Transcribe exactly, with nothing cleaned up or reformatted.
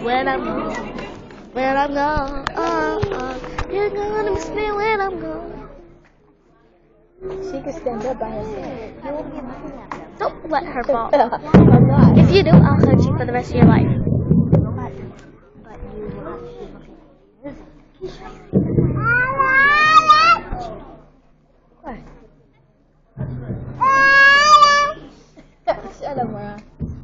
when I'm gone. When I'm gone, oh, oh, you're gonna miss me when I'm gone. She can stand up by herself. Don't let her fall. I'm not. If you do, I'll hurt you for the rest of your life. What? Shut up, Mara.